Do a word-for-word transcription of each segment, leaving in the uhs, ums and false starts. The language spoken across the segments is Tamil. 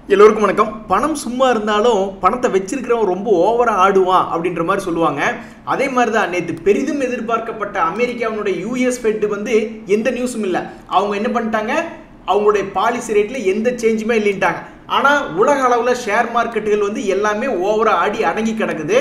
எல்லோருக்கும் வணக்கம். பணம் சும்மா இருந்தாலும் பணத்தை வச்சிருக்கிறவன் ரொம்ப ஓவரா ஆடுவான் அப்படின்ற மாதிரி சொல்லுவாங்க. அதே மாதிரி தான் நேற்று பெரிதும் எதிர்பார்க்கப்பட்ட அமெரிக்காவினுடைய யூஎஸ் ஃபெட் வந்து எந்த நியூஸும் இல்லை. அவங்க என்ன பண்ணிட்டாங்க, அவங்களுடைய பாலிசி ரேட்டில் எந்த சேஞ்சுமே இல்லைன்ட்டாங்க. ஆனால் உலக அளவில் ஷேர் மார்க்கெட்டுகள் வந்து எல்லாமே ஓவரா ஆடி அடங்கி கிடக்குது.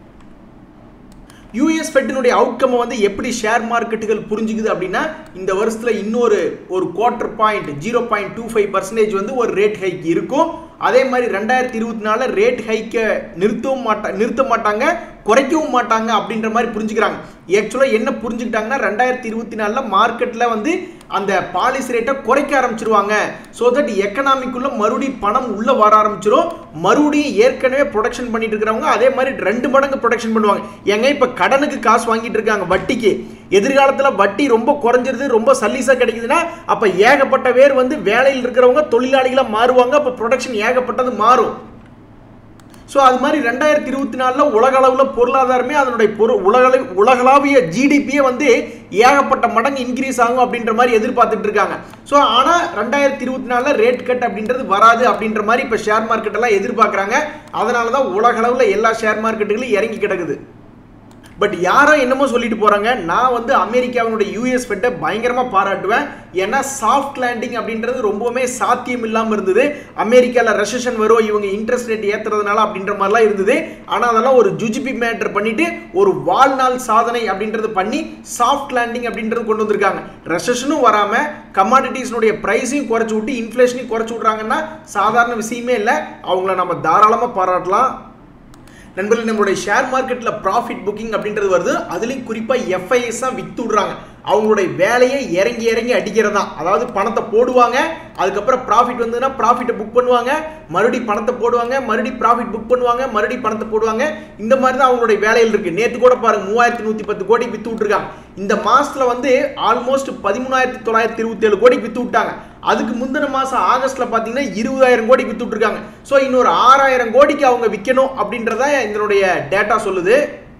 யூஎஸ் ஃபெட்டினுடைய அவுட்கம் வந்து எப்படி ஷேர் மார்க்கெட்டுகள் புரிஞ்சுக்குது அப்படின்னா, இந்த வருஷத்தில் இன்னொரு ஒரு quarter point zero point two five percentage வந்து ஒரு ரேட் ஹைக் இருக்கும். அதே மாதிரி ரெண்டாயிரத்தி இருபத்தி நாலு ரேட் ஹைக்கை நிறுத்தவும் மாட்டா நிறுத்த மாட்டாங்க குறைக்கவும் மாட்டாங்க அப்படின்ற மாதிரி புரிஞ்சுக்கிறாங்க. ஆக்சுவலாக என்ன புரிஞ்சுக்கிட்டாங்கன்னா, ரெண்டாயிரத்தி இருபத்தி நாலில் மார்க்கெட்டில் வந்து அந்த பாலிசி ரேட்டை குறைக்க ஆரம்பிச்சிருவாங்க. ஸோ தட் எக்கனாமிக்குள்ள மறுபடியும் பணம் உள்ளே வர ஆரம்பிச்சிடும். மறுபடியும் ஏற்கனவே ப்ரொடக்ஷன் பண்ணிட்டு இருக்கிறவங்க அதே மாதிரி ரெண்டு மடங்கு ப்ரொடக்ஷன் பண்ணுவாங்க. ஏங்க இப்போ கடனுக்கு காசு வாங்கிட்டு இருக்காங்க வட்டிக்கு, எதிர்காலத்தில் வட்டி ரொம்ப குறைஞ்சிருது, ரொம்ப சல்லீஸாக கிடைக்குதுன்னா அப்போ ஏகப்பட்ட பேர் வந்து வேலையில் இருக்கிறவங்க தொழிலாளிகளாக மாறுவாங்க. அப்போ ப்ரொடக்ஷன் ஏகப்பட்டது மாறும். ஸோ அது மாதிரி ரெண்டாயிரத்தி இருபத்தி நாலில் உலக அளவில் பொருளாதாரமே அதனுடைய பொரு உலக உலகளாவிய ஜிடிபியே வந்து ஏகப்பட்ட மடங்கு இன்க்ரீஸ் ஆகும் அப்படின்ற மாதிரி எதிர்பார்த்துட்டு இருக்காங்க. ஸோ ஆனால் ரெண்டாயிரத்தி இருபத்தி நாலில் ரேட் கட் அப்படின்றது வராது அப்படின்ற மாதிரி இப்போ ஷேர் மார்க்கெட் எல்லாம் எதிர்பார்க்குறாங்க. அதனால தான் உலக அளவில் எல்லா ஷேர் மார்க்கெட்டுகளும் இறங்கி கிடக்குது. பட் யாரோ என்னமோ சொல்லிட்டு போறாங்க. நான் வந்து அமெரிக்காவினுடைய யூஎஸ் ஃபெட்டை பயங்கரமா பாராட்டுவேன். ஏன்னா சாஃப்ட் லேண்டிங் அப்படின்றது ரொம்பவுமே சாத்தியம் இல்லாமல் இருந்தது. அமெரிக்காவில் ரெசெஷன் வரும், இவங்க இன்ட்ரெஸ்ட் ரேட் ஏற்றுறதுனால அப்படின்ற மாதிரிலாம் இருந்தது. ஆனால் அதெல்லாம் ஒரு ஜுஜிபி மேட்டர் பண்ணிட்டு ஒரு வாழ்நாள் சாதனை அப்படின்றது பண்ணி சாஃப்ட் லேண்டிங் அப்படின்றது கொண்டு வந்திருக்காங்க. ரெசெஷனும் வராமல் கமாடிட்டிஸ்னுடைய ப்ரைஸையும் குறைச்சி விட்டு இன்ஃப்ளேஷனையும் குறைச்சி விட்றாங்கன்னா சாதாரண விஷயமே இல்லை. அவங்கள நம்ம தாராளமாக பாராட்டலாம். நண்பர்கள், நம்மளுடைய ஷேர் மார்க்கெட்டில் ப்ராஃபிட் புக்கிங் அப்படின்றது வருது. அதுலேயும் குறிப்பாக எஃப்ஐஎஸ் தான் வித்து விடுறாங்க. அவங்களுடைய வேலையை இறங்கி இறங்கி அடிக்கிறது தான். அதாவது பணத்தை போடுவாங்க, அதுக்கப்புறம் ப்ராஃபிட் வந்ததுன்னா ப்ராஃபிட்டை புக் பண்ணுவாங்க, மறுபடியும் பணத்தை போடுவாங்க, மறுபடியும் ப்ராஃபிட் புக் பண்ணுவாங்க, மறுபடியும் பணத்தை போடுவாங்க. இந்த மாதிரி தான் அவங்களுடைய வேலையில் இருக்குது. நேற்று கூட பாருங்க, மூவாயிரத்தி நூற்றி பத்து கோடி வித்து விட்டுருக்காங்க. இந்த மாதத்தில் வந்து ஆல்மோஸ்ட் பதிமூணாயிரத்தி தொள்ளாயிரத்தி இருபத்தி ஏழு கோடி வித்து விட்டாங்க. அதுக்கு முந்தின மாதம் ஆகஸ்ட்ல பார்த்தீங்கன்னா இருபதாயிரம் கோடி வித்து விட்டுருக்காங்க. ஸோ இன்னொரு ஆறாயிரம் கோடிக்கு அவங்க விற்கணும் அப்படின்றத இதனுடைய டேட்டா சொல்லுது.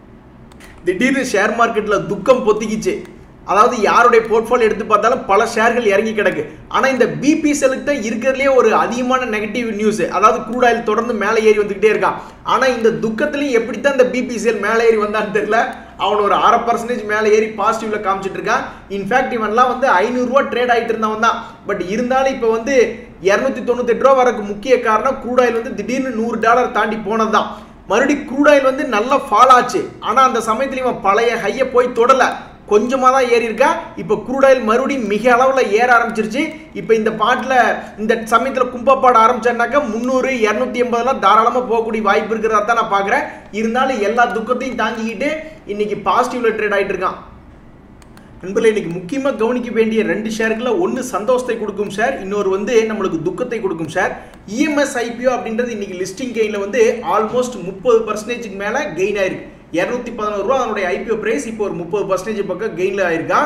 திடீர்னு ஷேர் மார்க்கெட்டில் துக்கம் பொத்திக்கிச்சு. அதாவது யாருடைய போர்ட்ஃபோலியோ எடுத்து பார்த்தாலும் பல ஷேர்கள் இறங்கி கிடக்கு. ஆனால் இந்த பிபிசெலுக்கு தான் இருக்கிறதுலே ஒரு அதிகமான நெகட்டிவ் நியூஸ். அதாவது க்ரூட் ஆயில் தொடர்ந்து மேலே ஏறி வந்துக்கிட்டே இருக்கான். ஆனால் இந்த துக்கத்துலையும் எப்படித்தான் இந்த பிபிசிஎல் மேலே ஏறி வந்தான்னு தெரியல. அவன் ஒரு அரை பர்சன்டேஜ் மேலே ஏறி பாசிட்டிவ்ல காமிச்சிட்டு இருக்கான். இன்ஃபேக்ட் இவன்லாம் வந்து ஐநூறுரூவா ட்ரேட் ஆகிட்டு இருந்தவன் தான். பட் இருந்தாலும் இப்போ வந்து இரநூத்தி தொண்ணூத்தி எட்டு ரூபா வரக்கு முக்கிய காரணம் க்ரூட் ஆயில் வந்து திடீர்னு நூறு டாலர் தாண்டி போனது தான். மறுபடியும் க்ரூட் ஆயில் வந்து நல்லா ஃபால் ஆச்சு. ஆனால் அந்த சமயத்தில் இவன் பழைய ஹையை போய் தொடலை, கொஞ்சமாக தான் ஏறி இருக்கா. இப்போ க்ரூட் ஆயில் மறுபடியும் மிக அளவில் ஏற ஆரம்பிச்சிருச்சு. இப்போ இந்த பாட்டில் இந்த சமயத்தில் கும்பப்பாட ஆரம்பிச்சாருனாக்கா முந்நூறு இரநூத்தி எண்பதுலாம் தாராளமாக போகக்கூடிய வாய்ப்பு இருக்கிறதா தான் நான் பார்க்குறேன். இருந்தாலும் எல்லா துக்கத்தையும் தாங்கிக்கிட்டு இன்னைக்கு பாசிட்டிவ்ல ட்ரேட் ஆகிட்டு இருக்கான். நண்பர்களே, இன்னைக்கு முக்கியமாக கவனிக்க வேண்டிய ரெண்டு ஷேர்களில் ஒன்று சந்தோஷத்தை கொடுக்கும் ஷேர், இன்னொரு வந்து நம்மளுக்கு துக்கத்தை கொடுக்கும் ஷேர். இஎம்எஸ் ஐபிஓ அப்படின்றது இன்னைக்கு லிஸ்டிங் கெயினில் வந்து ஆல்மோஸ்ட் முப்பது பர்சன்டேஜுக்கு மேலே கெயின் ஆயிருக்கு. இருநூத்தி பதினோரு ரூபா அதனுடைய ஐபிஓ பிரைஸ் இப்போ ஒரு முப்பது பர்சன்டேஜ் பக்கம் கெயின்ல ஆயிருக்கான்.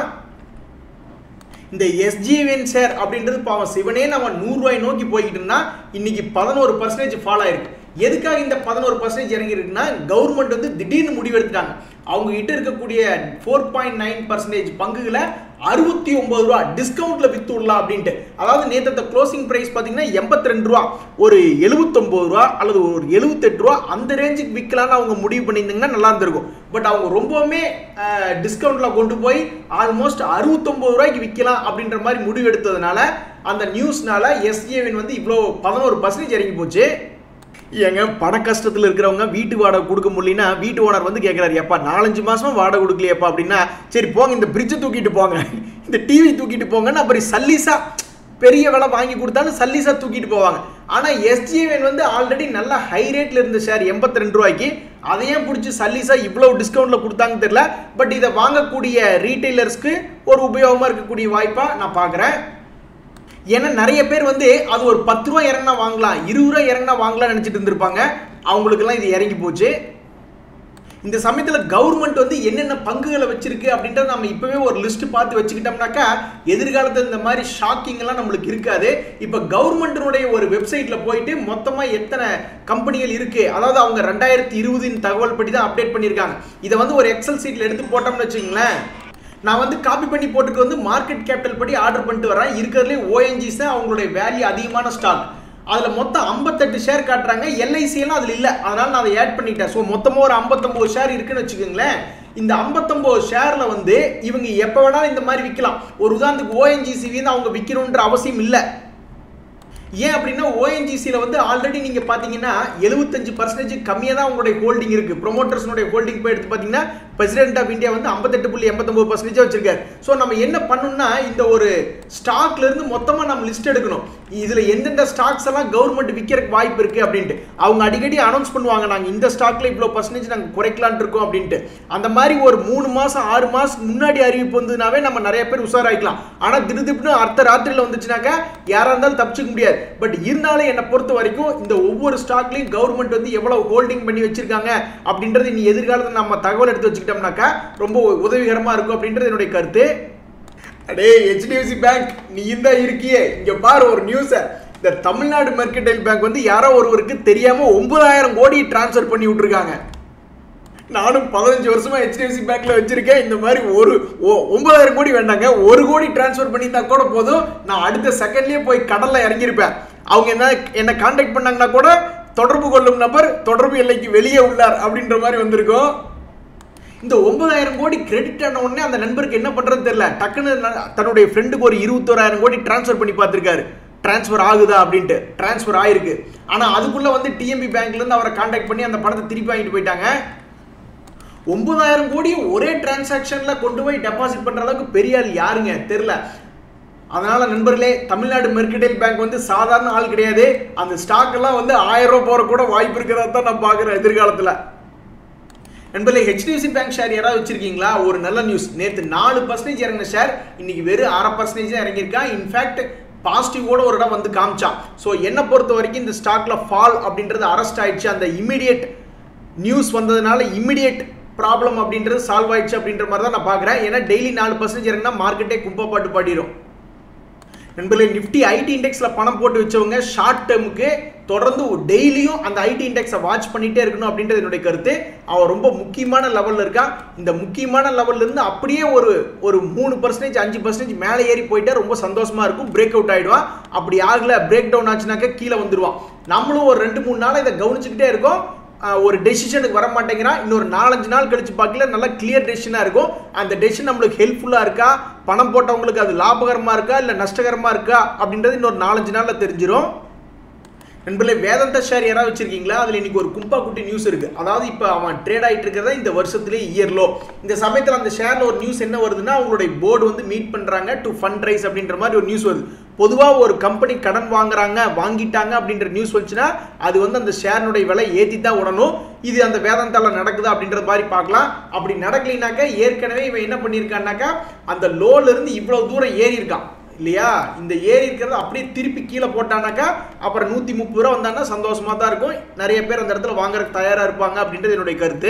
இந்த எஸ்ஜிவிஎன் ஷேர் அப்படின்றது பாவம் சிவனே நம்ம நூறு ரூபாய் நோக்கி போய்கிட்டு இருந்தா இன்னைக்கு பதினோரு பர்சன்டேஜ் ஃபால் ஆயிருக்கு. எதுக்காக இந்த பதினோரு பர்சன்டேஜ் இறங்கி இருக்குன்னா, கவர்மெண்ட் வந்து திடீர்னு முடிவெடுத்துட்டாங்க. அவங்க கிட்ட இருக்கக்கூடிய ஃபோர் பாயிண்ட் நைன் பர்சன்டேஜ் பங்குகளை அறுபத்தி ஒன்பது ரூபா டிஸ்கவுண்ட்ல வித்து விடலாம் அப்படின்ட்டு. அதாவது நேற்று க்ளோசிங் பிரைஸ் பார்த்தீங்கன்னா எண்பத்தி ரெண்டு ரூபா, ஒரு எழுபத்தொன்பது ரூபா அல்லது ஒரு எழுபத்தெட்டு ரூபா அந்த ரேஞ்சுக்கு விற்கலான்னு அவங்க முடிவு பண்ணியிருந்தீங்கன்னா நல்லா இருந்திருக்கும். பட் அவங்க ரொம்பவுமே டிஸ்கவுண்ட்ல கொண்டு போய் ஆல்மோஸ்ட் அறுபத்தொன்பது ரூபாய்க்கு விற்கலாம் அப்படின்ற மாதிரி முடிவு எடுத்ததுனால அந்த நியூஸ்னால எஸ்ஜிவிஎன் வந்து இவ்வளோ பதினோரு பர்சன்டேஜ் இறங்கி போச்சு. ஏங்க, பண கஷ்டத்தில் இருக்கிறவங்க வீட்டு வாடகை கொடுக்க முடியலன்னா வீட்டு ஓனர் வந்து கேட்குறாரு, எப்பா நாலஞ்சு மாசமா வாடகை கொடுக்கலையப்பா அப்படின்னா, சரி போங்க இந்த பிரிட்ஜை தூக்கிட்டு போங்க, இந்த டிவி தூக்கிட்டு போங்கன்னு அப்புறம் சல்லீஸா பெரிய விலை வாங்கி கொடுத்தாலும் சல்லீஸா தூக்கிட்டு போவாங்க. ஆனால் எஸ்ஜிவிஎன் வந்து ஆல்ரெடி நல்ல ஹை ரேட்ல இருந்த ஷேர் எண்பத்தி ரெண்டு ரூபாய்க்கு, அதையும் பிடிச்சி சல்லீஸா இவ்வளவு டிஸ்கவுண்ட்ல கொடுத்தாங்க தெரியல. பட் இதை வாங்கக்கூடிய ரீட்டைலர்ஸ்க்கு ஒரு உபயோகமா இருக்கக்கூடிய வாய்ப்பா நான் பார்க்குறேன். ஏன்னா நிறைய பேர் வந்து அது ஒரு பத்து ரூபா இறங்கினா வாங்கலாம், இருபது ரூபா இறங்கினா வாங்கலாம் நினைச்சிட்டு இருந்திருப்பாங்க. அவங்களுக்கெல்லாம் இது இறங்கி போச்சு. இந்த சமயத்தில் கவர்மெண்ட் வந்து என்னென்ன பங்குகளை வச்சிருக்கு அப்படின்றத நம்ம இப்பவே ஒரு லிஸ்ட் பார்த்து வச்சுக்கிட்டோம்னாக்கா எதிர்காலத்தில் இந்த மாதிரி ஷாக்கிங் எல்லாம் நம்மளுக்கு இருக்காது. இப்போ கவர்மெண்ட்டினுடைய ஒரு வெப்சைட்ல போயிட்டு மொத்தமாக எத்தனை கம்பெனிகள் இருக்கு, அதாவது அவங்க ரெண்டாயிரத்தி இருபதின் தகவல் படி தான் அப்டேட் பண்ணியிருக்காங்க. இதை வந்து ஒரு எக்ஸல் சீட்ல எடுத்து போட்டோம்னு வச்சுங்களேன், நான் வந்து காப்பி பண்ணி போட்டுட்டு வந்து மார்க்கெட் கேபிட்டல் படி ஆர்டர் பண்ணிட்டு வரேன். இருக்கிறதுலே ஓஎன்ஜிஸ் தான் அவங்களுடைய வேல்யூ அதிகமான ஸ்டாக். அதில் மொத்தம் ஐம்பத்தெட்டு ஷேர் காட்டுறாங்க. எல்ஐசி எல்லாம் அதில் இல்லை, அதனால நான் அதை ஆட் பண்ணிட்டேன். ஸோ மொத்தமாக ஒரு ஐம்பத்தொம்பது ஷேர் இருக்குன்னு வச்சுக்கோங்களேன். இந்த ஐம்பத்தொம்பது ஷேரில் வந்து இவங்க எப்போ வேணாலும் இந்த மாதிரி விற்கலாம். ஒரு உதாரணத்துக்கு ஓஎன்ஜிசி வந்து அவங்க விற்கணுன்ற அவசியம் இல்லை. ஏன் அப்படின்னா ஓஎன்ஜிசியில் வந்து ஆல்ரெடி நீங்கள் பார்த்தீங்கன்னா எழுபத்தஞ்சு பர்சன்டேஜ் கம்மியாக தான் உங்களுடைய ஹோல்டிங் இருக்குது. ப்ரொமோட்டர்ஸ்னுடைய ஹோல்டிங் போய் எடுத்து பார்த்தீங்கன்னா பிரசிடென்ட் ஆஃப் இந்தியா வந்து ஐம்பத்தெட்டு புள்ளி எண்பத்தொம்பது பர்சன்டேஜ் வச்சிருக்காரு. ஸோ நம்ம என்ன பண்ணணும்னா இந்த ஒரு ஸ்டாக்லேருந்து மொத்தமாக நம்ம லிஸ்ட் எடுக்கணும். இதில் எந்தெந்த ஸ்டாக்ஸ் எல்லாம் கவர்மெண்ட் விற்கிறதுக்கு வாய்ப்பு இருக்குது அப்படின்ட்டு அவங்க அடிக்கடி அனௌன்ஸ் பண்ணுவாங்க, நாங்கள் இந்த ஸ்டாக்ல இவ்வளோ பர்சன்டேஜ் நாங்கள் குறைக்கலான் இருக்கோம் அப்படின்ட்டு. அந்த மாதிரி ஒரு மூணு மாதம் ஆறு மாதம் முன்னாடி அறிவிப்பு வந்ததுனாவே நம்ம நிறைய பேர் உஷாராயிக்கலாம். ஆனால் திடுதிப்புன்னு அடுத்த ராத்திரியில் வந்துச்சுனாக்கா யாராக இருந்தாலும் தப்பிச்சுக்க முடியாது. பட் இருந்தாலும் என்னை பொறுத்த வரைக்கும் இந்த ஒவ்வொரு ஸ்டாக்லையும் கவர்மெண்ட் வந்து எவ்வளவு ஹோல்டிங் பண்ணி வச்சிருக்காங்க அப்படின்றது இனி எதிர்காலத்தில் நம்ம தகவல் எடுத்து வச்சுக்கிட்டோம்னாக்கா ரொம்ப உதவிகரமா இருக்கும் அப்படின்றது என்னுடைய கருத்து. அடே ஹெச்டிஎஃப்சி பேங்க் நீ இந்த இருக்கியே, இங்க பாரு ஒரு நியூஸ். இந்த தமிழ்நாடு மெர்கன்டைல் பேங்க் வந்து யாரோ ஒருவருக்கு தெரியாம ஒன்பதாயிரம் கோடி டிரான்ஸ்ஃபர் பண்ணி விட்டுருக்காங்க. நானும் பதினஞ்சு வருஷமா ஹெச்டிஎஃப்சி பேங்க்ல வச்சிருக்கேன். இந்த மாதிரி ஒரு ஒன்பதாயிரம் கோடி வேண்டாங்க, ஒரு கோடி டிரான்ஸ்ஃபர் பண்ணியிருந்தா கூட போதும், நான் அடுத்த செகண்ட்லயே போய் கடல்ல இறங்கியிருப்பேன். அவங்க என்ன என்ன கான்டாக்ட் பண்ணாங்கன்னா கூட தொடர்பு கொள்ளும் நபர் தொடர்பு எல்லைக்கு வெளியே உள்ளார் அப்படின்ற மாதிரி வந்திருக்கும். இந்த ஒன்பதாயிரம் கோடி கிரெடிட் ஆன உடனே அந்த நண்பருக்கு என்ன பண்றது தெரியல, டக்குன்னு தன்னுடைய ஃப்ரெண்டுக்கு ஒரு இருபத்தோராயிரம் கோடி டிரான்ஸ்ஃபர் பண்ணி பார்த்திருக்காரு. டிரான்ஸ்ஃபர் ஆகுதா அப்படின்ட்டு டிரான்ஸ்ஃபர் ஆயிருக்கு. ஆனா அதுக்குள்ள வந்து டிஎம்பி பேங்க்ல இருந்து அவரை கான்டாக்ட் பண்ணி அந்த பணத்தை திருப்பி வாங்கிட்டு போயிட்டாங்க. ஒன்பதாயிரம் கோடி ஒரே டிரான்சாக்ஷன்ல கொண்டு போய் டெபாசிட் பண்ற அளவுக்கு பெரிய ஆள் யாருங்க தெரியல. அதனால நண்பர்களே, தமிழ்நாடு மெர்கன்டைல் பேங்க் வந்து சாதாரண ஆள் கிடையாது. அந்த ஸ்டாக் எல்லாம் வந்து ஆயிரம் ரூபாய் போற கூட வாய்ப்பு இருக்கிறதா தான் நான் பாக்குறேன் எதிர்காலத்துல. நண்பர்களே, ஹெச்டிஎஃப்சி பேங்க் ஷேர் யாராவது வச்சிருக்கீங்களா? ஒரு நல்ல நியூஸ், நேற்று நாலு பர்சன்டேஜ் இறங்கின ஷேர் இன்னைக்கு வெறும் அரை பர்சன்டேஜ் தான் இறங்கியிருக்கா. இன்ஃபேக்ட் பாசிட்டிவோட ஒரு இடம் வந்து காமிச்சான். ஸோ என்னை பொறுத்த வரைக்கும் இந்த ஸ்டாக்ல ஃபால் அப்படின்றது அரெஸ்ட் ஆயிடுச்சு. அந்த இமிடியேட் நியூஸ் வந்ததுனால இமிடியேட் ப்ராப்ளம் அப்படின்றது சால்வ் ஆயிடுச்சு அப்படின்ற மாதிரி தான் நான் பார்க்குறேன். ஏன்னா டெய்லி நாலு பர்சன்டேஜ் இறங்கினா மார்க்கெட்டே கும்பா பாட்டு பாடிடும். நண்பர்களே, நிஃப்டி ஐடி இண்டெக்ஸ்ல பணம் போட்டு வச்சவங்க ஷார்ட் டேர்முக்கு தொடர்ந்து டெய்லியும் அந்த ஐடி இண்டெக்ஸை வாட்ச் பண்ணிட்டே இருக்கணும் அப்படின்றது என்னுடைய கருத்து. அவன் ரொம்ப முக்கியமான லெவலில் இருக்கான். இந்த முக்கியமான லெவல்ல இருந்து அப்படியே ஒரு ஒரு மூணு பர்சன்டேஜ் அஞ்சு பர்சன்டேஜ் மேலே ஏறி போயிட்டா ரொம்ப சந்தோஷமா இருக்கும். பிரேக் அவுட் ஆயிடுவான். அப்படி ஆகல, பிரேக் டவுன் ஆச்சுனாக்க கீழே வந்துடுவான். நம்மளும் ஒரு ரெண்டு மூணு நாள் இதை கவனிச்சுக்கிட்டே இருக்கோம். ஒரு டெசிஷனுக்கு வர மாட்டேங்கிறான். இன்னொரு நாலஞ்சு நாள் கழிச்சு பார்க்கல நல்லா கிளியர் டெசிஷனா இருக்கும். அந்த டெசிஷன் நம்மளுக்கு ஹெல்ப்ஃபுல்லா இருக்கா, பணம் போட்டவங்களுக்கு அது லாபகரமா இருக்கா இல்ல நஷ்டகரமா இருக்கா அப்படின்றது இன்னொரு நாலஞ்சு நாள்ல தெரிஞ்சிடும். நண்பர்களே, வேதாந்தா ஷேர் யாராவது வச்சிருக்கீங்களா? அதுல இன்னைக்கு ஒரு கும்பா குட்டி நியூஸ் இருக்கு. அதாவது இப்ப அவன் ட்ரேட் ஆயிட்டு இருக்கிறதா இந்த வருஷத்திலே இயர்லோ. இந்த சமயத்தில் அந்த ஷேர்ல ஒரு நியூஸ் என்ன வருதுன்னா, அவங்களுடைய போர்டு வந்து மீட் பண்றாங்க டு ஃபண்ட் ரைஸ் அப்படின்ற மாதிரி ஒரு நியூஸ் வருது. பொதுவாக ஒரு கம்பெனி கடன் வாங்குறாங்க வாங்கிட்டாங்க அப்படின்ற நியூஸ் வந்துச்சுன்னா அது வந்து அந்த ஷேர்னுடைய விலை ஏற்றி தான் விடணும். இது அந்த வேதாந்தால நடக்குது அப்படின்ற மாதிரி பார்க்கலாம். அப்படி நடக்கலைனாக்கா ஏற்கனவே இவன் என்ன பண்ணியிருக்கான்னாக்கா அந்த லோல இருந்து இவ்வளவு தூரம் ஏறி இருக்கான் இல்லையா? இந்த ஏறி இருக்கிறத அப்படியே திருப்பி கீழே போட்டானாக்கா அப்புறம் நூற்றி முப்பது ரூபா வந்தான்னா சந்தோஷமா தான் இருக்கும். நிறைய பேர் அந்த இடத்துல வாங்குறதுக்கு தயாராக இருப்பாங்க அப்படின்றது என்னுடைய கருத்து.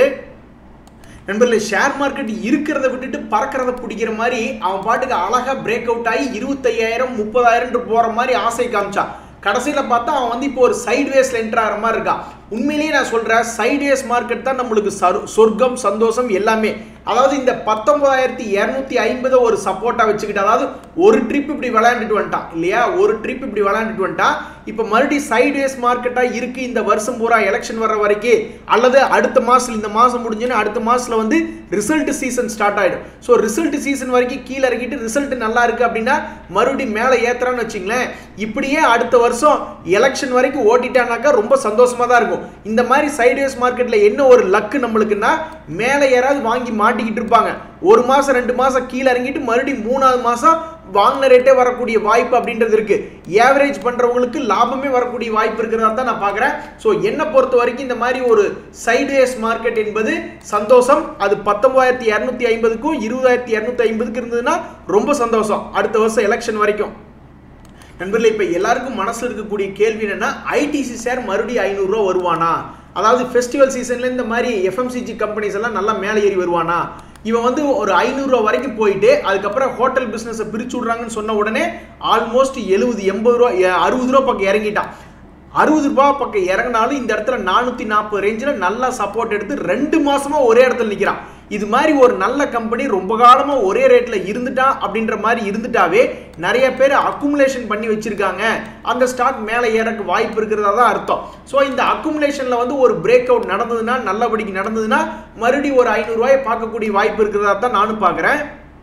நண்பர்களே, ஷேர் மார்க்கெட் இருக்கிறத விட்டுட்டு பறக்கிறத பிடிக்கிற மாதிரி அவன் பாட்டுக்கு அழகா பிரேக் அவுட் ஆகி இருபத்தையாயிரம் முப்பதாயிரம் போற மாதிரி ஆசை காமிச்சான். கடைசியில பார்த்தா அவன் வந்து இப்போ ஒரு சைட்வேஸ்ல என்டர் ஆகிற மாதிரி இருக்கான். உண்மையிலேயே நான் சொல்றேன், சைட்வேஸ் மார்க்கெட் தான் நம்மளுக்கு சொர்க்கம் சந்தோஷம் எல்லாமே. அதாவது இந்த பத்தொன்பதாயிரத்தி இருநூத்தி ஐம்பது ஒரு சப்போர்ட்டா வச்சுக்கிட்டு, அதாவது ஒரு ட்ரிப் இப்படி விளையாண்டுட்டு வந்துட்டான் இல்லையா? ஒரு ட்ரிப் இப்படி விளையாண்டுட்டு வந்துட்டான். இப்போ மறுபடியும் சைட்வேஸ் மார்க்கெட்டா இருக்கு இந்த வருஷம் பூரா எலெக்ஷன் வர்ற வரைக்கும், அல்லது அடுத்த மாசம் இந்த மாசம் முடிஞ்சுன்னு அடுத்த மாசத்துல வந்து ரிசல்ட் சீசன் ஸ்டார்ட் ஆயிடும். ஸோ ரிசல்ட் சீசன் வரைக்கும் கீழே இறக்கிட்டு ரிசல்ட் நல்லா இருக்கு அப்படின்னா மறுபடியும் மேலே ஏத்துறான்னு வச்சுங்களேன். இப்படியே அடுத்த வருஷம் எலெக்ஷன் வரைக்கும் ஓட்டிட்டானாக்கா ரொம்ப சந்தோஷமா தான் இருக்கும். இந்த மாதிரி சைட்வேஸ் மார்க்கெட்ல என்ன ஒரு லக்கு நம்மளுக்குன்னா, மேலே யாராவது வாங்கி மாட்டிக்கிட்டு இருப்பாங்க. ஒரு மாசம் ரெண்டு மாசம் கீழே இறங்கிட்டு மறுபடியும் மூணாவது மாசம் வாங்கின ரேட்டே வரக்கூடிய வாய்ப்பு அப்படின்றது இருக்கு. ஏவரேஜ் பண்றவங்களுக்கு லாபமே வரக்கூடிய வாய்ப்பு இருக்கிறதா தான் நான் பார்க்குறேன். ஸோ என்னை பொறுத்த வரைக்கும் இந்த மாதிரி ஒரு சைட்வேஸ் மார்க்கெட் என்பது சந்தோஷம். அது பத்தொன்பதாயிரத்தி இரநூத்தி ஐம்பதுக்கும் இருபதாயிரத்தி இரநூத்தி ஐம்பதுக்கு இருந்ததுன்னா ரொம்ப சந்தோஷம் அடுத்த வருஷம் எலெக்ஷன் வரைக்கும். நண்பர்களே, இப்போ எல்லாருக்கும் மனசில் இருக்கக்கூடிய கேள்வி என்னன்னா, ஐடிசி ஷேர் மறுபடியும் ஐநூறு ரூபா வருவானா? அதாவது ஃபெஸ்டிவல் சீசன்ல இந்த மாதிரி எஃப்எம்சிஜி கம்பெனிஸ் எல்லாம் நல்லா மேலே ஏறி வருவானா? இவன் வந்து ஒரு ஐநூறு ரூபா வரைக்கும் போயிட்டு அதுக்கப்புறம் ஹோட்டல் பிசினஸ் பிரிச்சு விடுறாங்கன்னு சொன்ன உடனே ஆல்மோஸ்ட் எழுபது எண்பது ரூபா அறுபது ரூபா பக்கம் இறங்கிட்டான். அறுபது ரூபாய் பக்கம் இறங்கினாலும் இந்த இடத்துல நானூத்தி நாற்பது ரேஞ்சில் நல்லா சப்போர்ட் எடுத்து ரெண்டு மாசமா ஒரே இடத்துல நிற்கிறான். இது மாதிரி ஒரு நல்ல கம்பெனி ரொம்ப காலமா ஒரே ரேட்ல இருந்துட்டா அப்படின்ற மாதிரி இருந்துட்டாவே நிறைய பேர் அக்குமுலேஷன் பண்ணி வச்சிருக்காங்க, அந்த ஸ்டாக் மேலே ஏறக்கு வாய்ப்பு இருக்கிறதா தான் அர்த்தம். ஸோ இந்த அக்குமுலேஷன்ல வந்து ஒரு பிரேக் அவுட் நடந்ததுன்னா, நல்லபடிக்கு நடந்ததுன்னா மறுபடியும் ஒரு ஐநூறு ரூபாயை பார்க்கக்கூடிய வாய்ப்பு இருக்கிறதா தான் நானும் பார்க்குறேன்.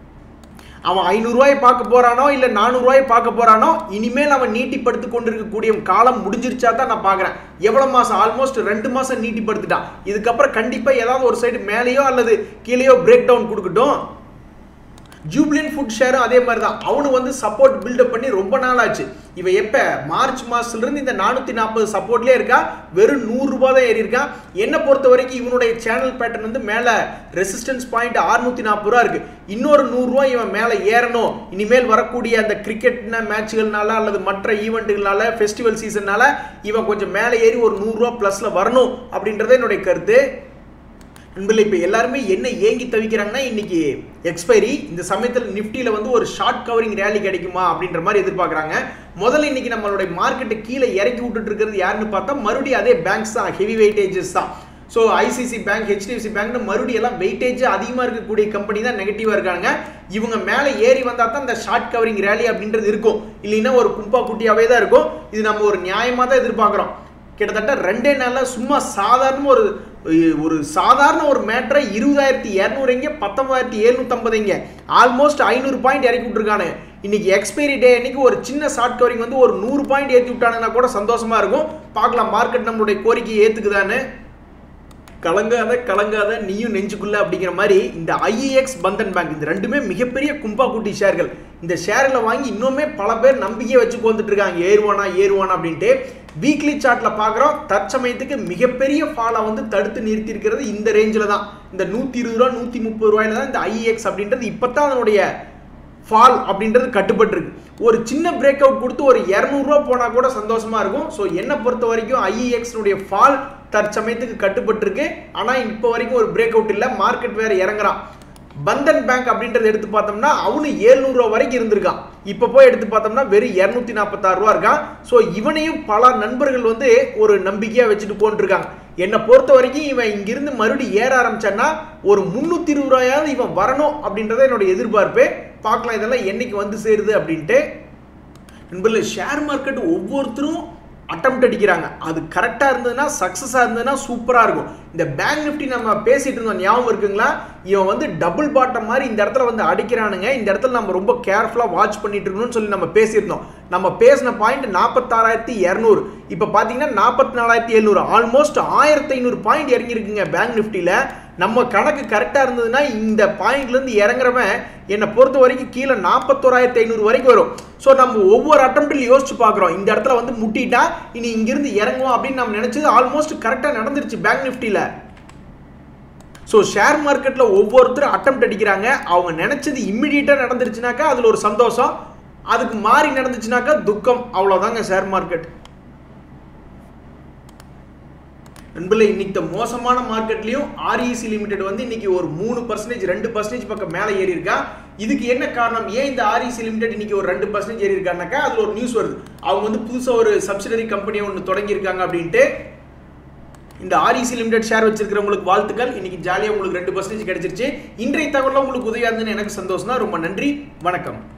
அவன் ஐநூறு ரூபாயை பார்க்க போறானோ இல்ல நானூறு ரூபாயை பார்க்க போறானோ, இனிமேல் அவன் நீட்டிப்படுத்தி கொண்டிருக்கக்கூடிய காலம் முடிஞ்சிருச்சா தான் நான் பார்க்குறேன். எவ்வளவு மாசம்? ஆல்மோஸ்ட் ரெண்டு மாசம் நீட்டிப்படுத்திட்டான். இதுக்கப்புறம் கண்டிப்பா ஏதாவது ஒரு சைடு மேலேயோ அல்லது கீழேயோ பிரேக் டவுன் கொடுக்கட்டும். ஜூப்ளின் ஃபுட் ஷேரும் அதே மாதிரி தான். அவனு வந்து சப்போர்ட் பில்டப் பண்ணி ரொம்ப நாள் ஆச்சு. இவன் எப்போ மார்ச் மாசத்துல இருந்து இந்த நானூற்றி நாற்பது சப்போர்ட்லேயே இருக்கா, வெறும் நூறு ரூபாய் தான் ஏறி இருக்கான். என்னை பொறுத்த வரைக்கும் இவனுடைய சேனல் பேட்டர்ன் வந்து மேலே ரெசிஸ்டன்ஸ் பாயிண்ட் அறுநூத்தி நாற்பது ரூபா இருக்கு. இன்னொரு நூறுரூவா இவன் மேலே ஏறணும். இனிமேல் வரக்கூடிய அந்த கிரிக்கெட் மேட்ச்கள்னால அல்லது மற்ற ஈவெண்ட்டுகளால ஃபெஸ்டிவல் சீசன்னால இவன் கொஞ்சம் மேலே ஏறி ஒரு நூறுரூவா ப்ளஸ்ல வரணும் அப்படின்றத என்னுடைய கருத்து. நண்பர்களே, இப்போ எல்லாருமே என்ன ஏங்கி தவிக்கிறாங்கன்னா, இன்னைக்கு எக்ஸ்பைரி, இந்த சமயத்தில் நிஃப்டியில் வந்து ஒரு ஷார்ட் கவரிங் ரேலி கிடைக்குமா அப்படின்ற மாதிரி எதிர்பார்க்குறாங்க. முதல்ல இன்னைக்கு நம்மளுடைய மார்க்கெட்டை கீழே இறக்கி விட்டுட்டு இருக்கிறது யாருன்னு பார்த்தா மறுபடியும் அதே பேங்க்ஸ் தான், ஹெவி வெயிட்டேஜஸ் தான். ஸோ ஐசிசி பேங்க், ஹெச்டிஎஃப்சி பேங்க்னு மறுபடியும் எல்லாம் வெயிட்டேஜ் அதிகமாக இருக்கக்கூடிய கம்பெனி தான் நெகட்டிவாக இருக்காங்க. இவங்க மேலே ஏறி வந்தால் தான் இந்த ஷார்ட் கவரிங் ரேலி அப்படின்றது இருக்கும், இல்லைன்னா ஒரு கும்பா குட்டியாகவே தான் இருக்கும். இது நம்ம ஒரு நியாயமாக தான் எதிர்பார்க்குறோம். கிட்டத்தட்ட ரெண்டே நாளில் சும்மா சாதாரண ஒரு ஒரு சாதாரண ஒரு மேட்டரை இருபதாயிரத்தி இரநூறுங்க பத்தொன்பதாயிரத்தி எழுநூத்தி ஐம்பதுங்க ஆல்மோஸ்ட் ஐநூறு பாயிண்ட் இறக்கி விட்டுருக்கானு. இன்னைக்கு எக்ஸ்பைரி டே அன்னைக்கு ஒரு சின்ன ஷார்ட் கவரிங் வந்து ஒரு நூறு பாயிண்ட் ஏற்றி விட்டானுங்கன்னா கூட சந்தோஷமா இருக்கும். பார்க்கலாம் மார்க்கெட் நம்மளுடைய கோரிக்கையை ஏற்றுக்குதான்னு. கலங்காத கலங்காத நீயும் நெஞ்சுக்குள்ள அப்படிங்கிற மாதிரி இந்த ஐஇஎக்ஸ் பந்தன் பேங்க் இந்த ரெண்டுமே மிகப்பெரிய கும்பா குட்டி ஷேர்கள். இந்த ஷேரில் வாங்கி இன்னுமே பல பேர் நம்பிக்கையை வச்சு வந்துட்டு இருக்காங்க, ஏறுவானா ஏறுவானா அப்படின்ட்டு. வீக்லி சார்ட்ல பார்க்குறோம், தற்சமயத்துக்கு மிகப்பெரிய ஃபாலை வந்து தடுத்து நிறுத்தி இருக்கிறது இந்த ரேஞ்சில் தான். இந்த நூற்றி இருபது ரூபா நூற்றி முப்பது ரூபாயில தான் இந்த ஐஇஎக்ஸ் அப்படின்றது இப்போ தான் அதனுடைய ஃபால் அப்படின்றது கட்டுப்பட்டுருக்கு. ஒரு சின்ன பிரேக் அவுட் கொடுத்து ஒரு இரநூறுவா போனால் கூட சந்தோஷமா இருக்கும். ஸோ என்னை பொறுத்த வரைக்கும் ஐஇஎக்ஸ்னுடைய ஃபால் தற்சமயத்துக்கு கட்டுப்பட்டுருக்கு. ஆனால் இப்போ வரைக்கும் ஒரு பிரேக் அவுட் இல்லை, மார்க்கெட் வேற இறங்குறான். பந்தன் பேங்க் அப்படின்றது எடுத்து பார்த்தோம்னா அவனு ஏழ்நூறு ரூபா வரைக்கும் இருந்திருக்கான். இப்போ போய் எடுத்து பார்த்தோம்னா வெறும் இரநூத்தி நாற்பத்தாறு ரூபா இருக்கான். ஸோ இவனையும் பல நண்பர்கள் வந்து ஒரு நம்பிக்கையாக வச்சுட்டு போன்றிருக்காங்க. என்னை பொறுத்த வரைக்கும் இவன் இங்கிருந்து மறுபடியும் ஏற ஆரம்பிச்சான்னா ஒரு முந்நூற்றி இருபது ரூபாயாவது இவன் வரணும் அப்படின்றத என்னோட எதிர்பார்ப்பு. பார்க்கலாம் இதெல்லாம் என்னைக்கு வந்து சேருது அப்படின்ட்டு. நண்பர்களே, ஷேர் மார்க்கெட் ஒவ்வொருத்தரும் அட்டெம்ப்ட் அடிக்கிறாங்க. அது கரெக்டாக இருந்ததுன்னா, சக்ஸஸாக இருந்ததுன்னா சூப்பராக இருக்கும். இந்த பேங்க் நிஃப்டி நம்ம பேசிட்டு இருந்தோம், ஞாபகம் இருக்குங்களா? இவன் வந்து டபுள் பாட்டம் மாதிரி இந்த இடத்துல வந்து அடிக்கிறானுங்க. இந்த இடத்துல நம்ம ரொம்ப கேர்ஃபுல்லாக வாட்ச் பண்ணிட்டு இருக்கணும்னு சொல்லி நம்ம பேசியிருந்தோம். நம்ம பேசின பாயிண்ட் நாற்பத்தாறாயிரத்தி இரநூறு, இப்போ பார்த்தீங்கன்னா நாற்பத்தி நாலாயிரத்தி எழுநூறு, ஆல்மோஸ்ட் ஆயிரத்தி ஐநூறு பாயிண்ட் இறங்கியிருக்குங்க பேங்க் நிஃப்டியில். நம்ம கணக்கு கரெக்டாக இருந்ததுன்னா இந்த பாயிண்ட்லேருந்து இறங்குறவன் என்னை பொறுத்த வரைக்கும் கீழே நாற்பத்தோராயிரத்தி ஐநூறு வரைக்கும் வரும். ஸோ நம்ம ஒவ்வொரு அட்டம்ப்டில் யோசிச்சு பார்க்குறோம், இந்த இடத்துல வந்து முட்டிட்டா இனி இங்கிருந்து இறங்குவோம் அப்படின்னு நம்ம நினச்சது ஆல்மோஸ்ட் கரெக்டாக நடந்துருச்சு பேங்க் நிஃப்டியில். ஸோ ஷேர் மார்க்கெட்டில் ஒவ்வொருத்தரும் அட்டெம்ப்ட் அடிக்கிறாங்க. அவங்க நினச்சது இம்மிடியேட்டாக நடந்துருச்சுனாக்கா அதில் ஒரு சந்தோஷம், அதுக்கு மாறி நடந்துச்சுனாக்கா துக்கம். அவ்வளோதாங்க ஷேர் மார்க்கெட். நண்பர்களே, இன்னைக்கு மோசமான மார்க்கெட்லையும் ஆர்இசி லிமிடெட் வந்து இன்னைக்கு ஒரு மூணு பர்சன்டேஜ் ரெண்டு பர்சன்டேஜ் பக்கம் மேலே ஏறி இருக்கா. இதுக்கு என்ன காரணம்? ஏன் இந்த ஆர்இசி லிமிடெட் இன்னைக்கு ஒரு ரெண்டு பர்சன்டேஜ் ஏறி இருக்காருனாக்கா அதில் ஒரு நியூஸ் வருது, அவங்க வந்து புதுசாக ஒரு சப்சிடரி கம்பெனியை ஒன்று தொடங்கியிருக்காங்க அப்படின்ட்டு. இந்த ஆர்இசி லிமிடெட் ஷேர் வச்சிருக்கிறவங்களுக்கு வாழ்த்துக்கள். இன்னைக்கு ஜாலியாக உங்களுக்கு ரெண்டு பர்சன்டேஜ் கிடைச்சிருச்சு. இன்றைய தகவலில் உங்களுக்கு உதவியாக இருந்ததுன்னு எனக்கு சந்தோஷம் தான். ரொம்ப நன்றி, வணக்கம்.